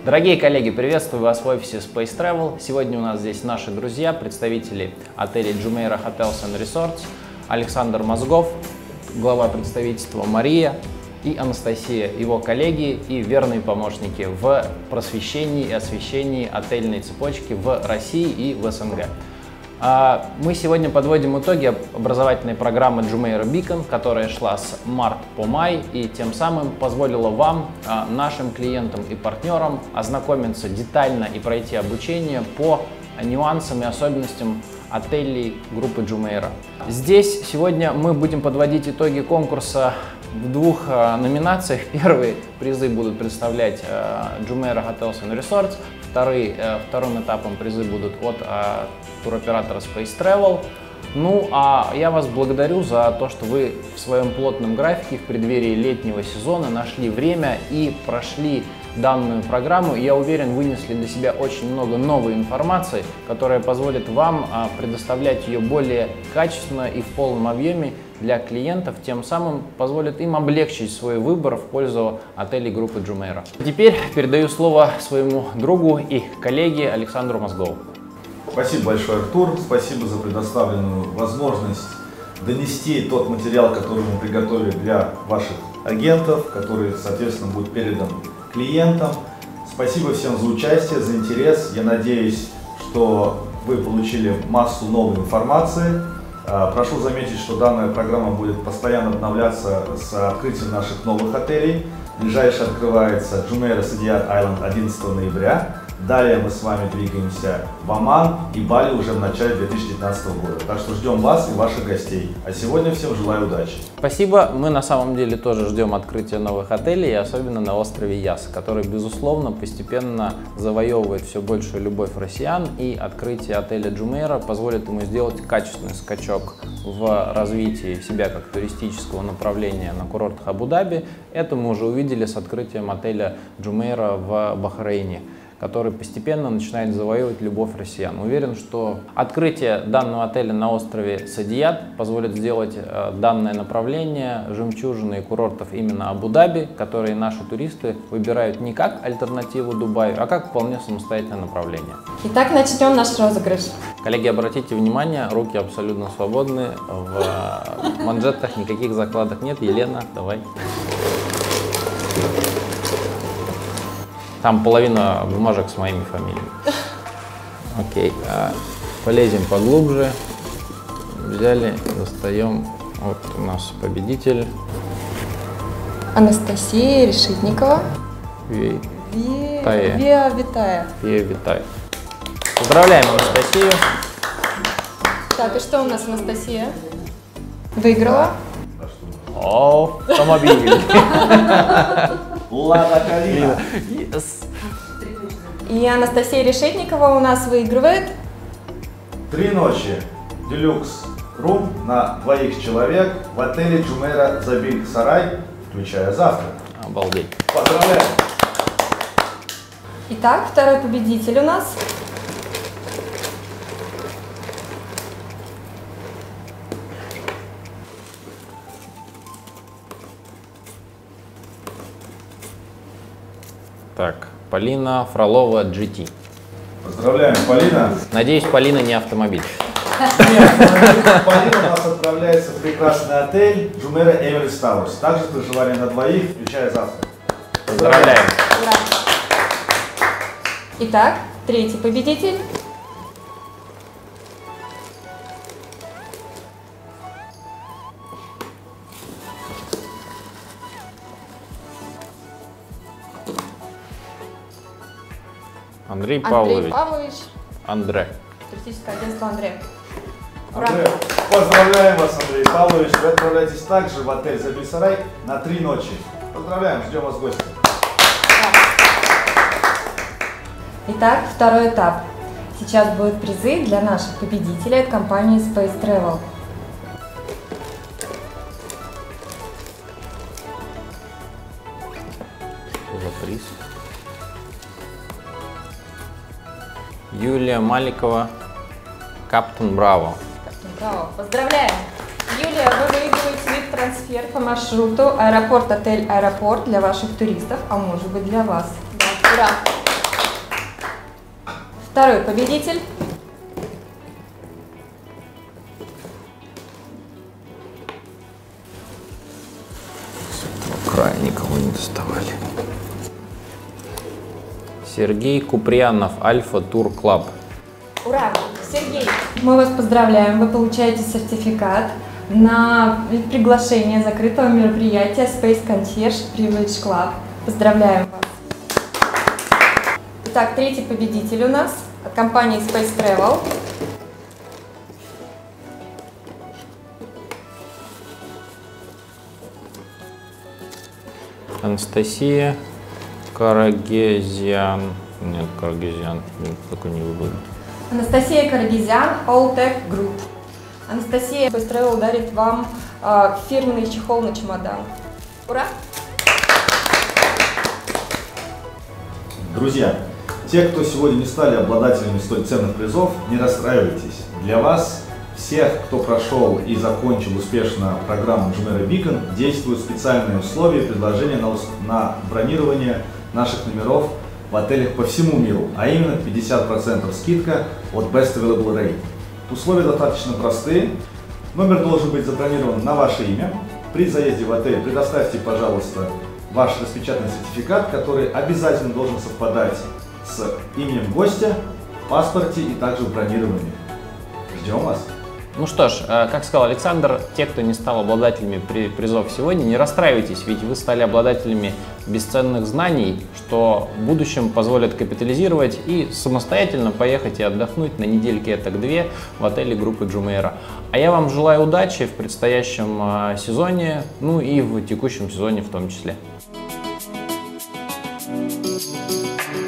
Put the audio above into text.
Дорогие коллеги, приветствую вас в офисе Space Travel. Сегодня у нас здесь наши друзья, представители отелей Jumeirah Hotels and Resorts, Александр Мозгов, глава представительства Мария и Анастасия, его коллеги и верные помощники в просвещении и освещении отельной цепочки в России и в СНГ. Мы сегодня подводим итоги образовательной программы Jumeirah Beacon, которая шла с марта по май и тем самым позволила вам, нашим клиентам и партнерам, ознакомиться детально и пройти обучение по нюансам и особенностям отелей группы Jumeirah. Здесь сегодня мы будем подводить итоги конкурса в двух номинациях. Первые призы будут представлять Jumeirah Hotels and Resorts, вторым этапом призы будут от туроператора Space Travel. Ну, а я вас благодарю за то, что вы в своем плотном графике в преддверии летнего сезона нашли время и прошли данную программу. Я уверен, вынесли для себя очень много новой информации, которая позволит вам предоставлять ее более качественно и в полном объеме для клиентов, тем самым позволит им облегчить свой выбор в пользу отелей группы Jumeirah. Теперь передаю слово своему другу и коллеге Александру Мозгову. Спасибо большое, Артур. Спасибо за предоставленную возможность донести тот материал, который мы приготовили для ваших агентов, который, соответственно, будет передан клиентам. Спасибо всем за участие, за интерес. Я надеюсь, что вы получили массу новой информации. Прошу заметить, что данная программа будет постоянно обновляться с открытием наших новых отелей. Ближайший открывается Jumeirah Saadiyat Island 11 ноября. Далее мы с вами двигаемся в Оман и Бали уже в начале 2019 года. Так что ждем вас и ваших гостей. А сегодня всем желаю удачи. Спасибо. Мы на самом деле тоже ждем открытия новых отелей, особенно на острове Яс, который, безусловно, постепенно завоевывает все большую любовь россиян. И открытие отеля Jumeirah позволит ему сделать качественный скачок в развитии себя как туристического направления на курортах Абу-Даби. Это мы уже увидели с открытием отеля Jumeirah в Бахрейне, который постепенно начинает завоевывать любовь россиян. Уверен, что открытие данного отеля на острове Саадият позволит сделать данное направление жемчужиной курортов именно Абу-Даби, которые наши туристы выбирают не как альтернативу Дубаю, а как вполне самостоятельное направление. Итак, начнем наш розыгрыш. Коллеги, обратите внимание, руки абсолютно свободны, в манжетах никаких закладок нет. Елена, давай. Там половина бумажек с моими фамилиями. Окей, полезем поглубже. Взяли, достаем. Вот у нас победитель. Анастасия Решетникова. Виа Витая. Поздравляем Анастасию. Так, и что у нас Анастасия? Выиграла? О, автомобиль. Лада Калина. Yes. И Анастасия Решетникова у нас выигрывает 3 ночи делюкс рум на 2 человек в отеле Jumeirah Забиль Сарай, включая завтрак. Обалдеть. Поздравляю! Итак, второй победитель у нас. Так, Полина Фролова GT. Поздравляем, Полина! Надеюсь, Полина не автомобиль. Нет, Полина у нас отправляется в прекрасный отель Jumeirah Everest Towers. Также проживание на 2, включая завтрак. Поздравляем! Ура! Итак, третий победитель. Андрей Павлович. Андре. Туристическое агентство Андре. Ура! Андрей, поздравляем вас, Андрей Павлович. Вы отправляетесь также в отель Забиль Сарай на 3 ночи. Поздравляем, ждем вас в гости. Итак, второй этап. Сейчас будут призы для наших победителей от компании Space Travel. Что за приз? Юлия Маликова, Каптен Браво. Браво! Поздравляем! Юлия, вы выигрываете VIP-трансфер по маршруту аэропорт-отель-аэропорт для ваших туристов, а может быть для вас. Да. Ура! Второй победитель. Края никого не доставали. Сергей Куприянов, Альфа Тур Клаб. Ура! Сергей, мы вас поздравляем. Вы получаете сертификат на приглашение закрытого мероприятия Space Concierge Privilege Club. Поздравляем вас. Итак, третий победитель у нас от компании Space Travel. Анастасия Карагезян. Нет, Карагезян. Такой не выбор. Анастасия Карагезян, Alltech Group. Анастасия, Space Travel дарит вам фирменный чехол на чемодан. Ура! Друзья, те, кто сегодня не стали обладателями столь ценных призов, не расстраивайтесь. Для вас, всех, кто прошел и закончил успешно программу Jumeirah Beacon, действуют специальные условия и предложения на бронирование наших номеров в отелях по всему миру, а именно 50% скидка от Best Available Rate. Условия достаточно простые. Номер должен быть забронирован на ваше имя. При заезде в отель предоставьте, пожалуйста, ваш распечатанный сертификат, который обязательно должен совпадать с именем гостя, в паспорте и также в бронировании. Ждем вас! Ну что ж, как сказал Александр, те, кто не стал обладателями призов сегодня, не расстраивайтесь, ведь вы стали обладателями бесценных знаний, что в будущем позволит капитализировать и самостоятельно поехать и отдохнуть на недельке этак две в отеле группы Jumeirah. А я вам желаю удачи в предстоящем сезоне, ну и в текущем сезоне в том числе.